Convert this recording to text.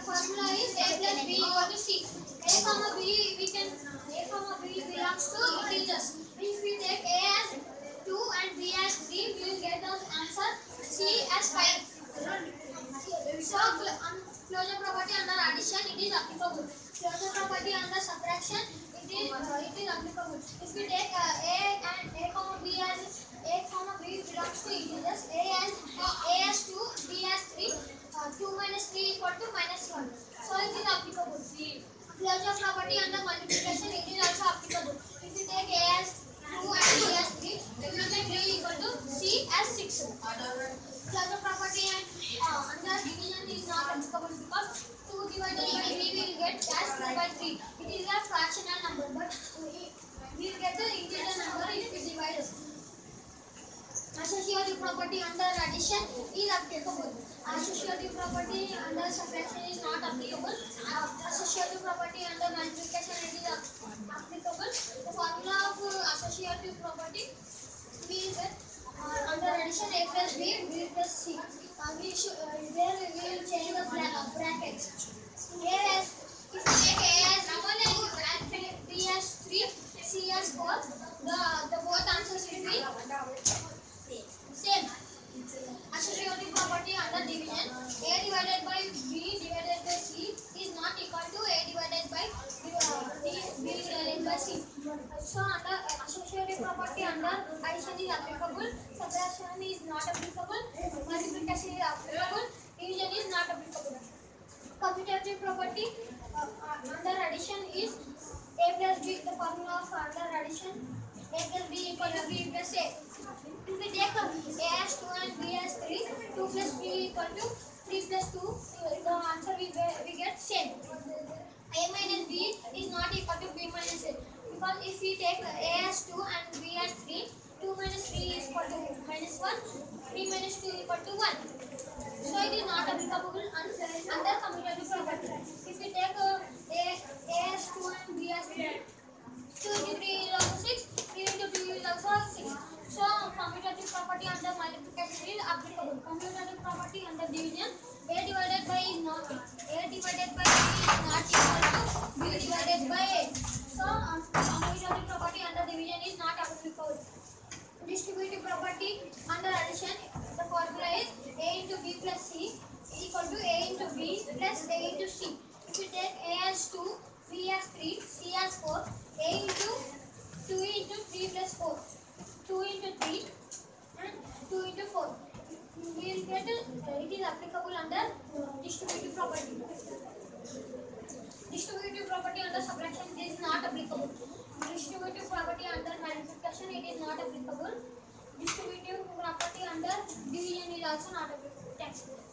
formula is a plus b equal to c. A comma b belongs to integers. If we take a as 2 and b as 3, we will get the answer c as 5. So closure property under addition, it is applicable. Closure property under subtraction, it is applicable. If we take a comma b belongs to integers. A as 2, b as 3. 2 minus 3 equal to minus 1. So it is applicable. Closure property under multiplication, it is also applicable. If we take a as 2 and b as 3, we will get b equal to c as 6. Closure property under division is not applicable because 2 divided by 3 will get as 2 by 3. It is a fractional number, but we will get the integer number if we divide it. Associative property under addition is applicable. Associative property under subtraction is not applicable. Associative property under multiplication it is applicable. The formula of associative property means that under addition a plus b plus c. We will change the brackets. Here as if we take a as 1 and b as 3, c as 4, the both answers will be same. Associative property under division, a divided by b divided by c is not equal to a divided by b divided by c. So under associative property under addition is applicable, subtraction is not applicable, multiplication is applicable, division is not applicable. Commutative property under addition is a plus b. The formula of under addition, a plus b equal to b plus a. If we take a as 2 and b as 3, 2 plus b equal to 3 plus 2, the answer we get same. A minus b is not equal to b minus a, because if we take a as 2 and b as 3, 2 minus 3 is equal to minus 1, 3 minus 2 equal to 1. So it is not applicable under commutative property. If we take a as 2 and b as 3, 2 into 3 is also 6, 3 into 2 is also 6. So commutative property under multiplication is applicable. Commutative property under division, a divided by is not equal to b divided by a. So commutative property under division is not applicable. Distributive property under addition, the formula is a into b plus c equal to a into b plus a into c. If we take a as 2, b as 3, c as 4, a into 2 into 3 plus 4, 2 into 3 and 2 into 4. We will get it is applicable under distributive property. Distributive property under subtraction is not applicable. Distributive property under multiplication it is not applicable. Distributive property under division is also not applicable. Thanks.